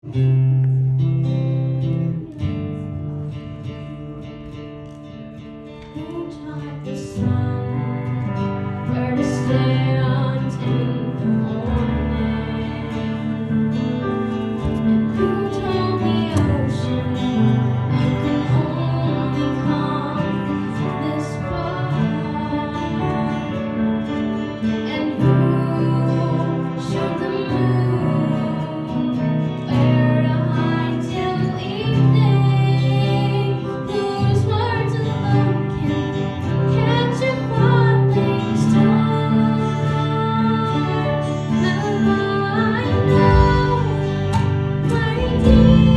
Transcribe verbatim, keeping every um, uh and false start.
Who taught the sun where to stand in the morning? And who told the ocean it can only come this far? And who showed the moon where to hide till evening? Whose words alone can catch a falling star? Well, I know my dear.